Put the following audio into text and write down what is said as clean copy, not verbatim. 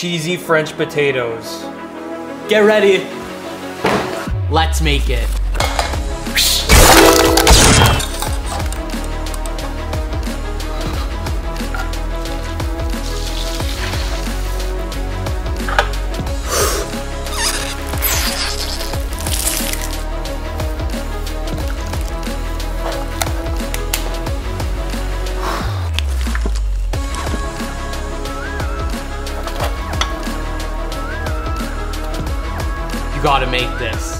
cheesy French potatoes. Get ready. Let's make it. You gotta make this.